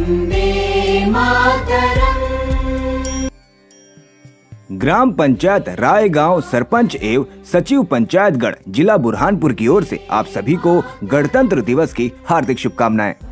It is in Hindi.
वन्दे मातरम्। ग्राम पंचायत रायगांव सरपंच एवं सचिव पंचायतगढ़ जिला बुरहानपुर की ओर से आप सभी को गणतंत्र दिवस की हार्दिक शुभकामनाएं।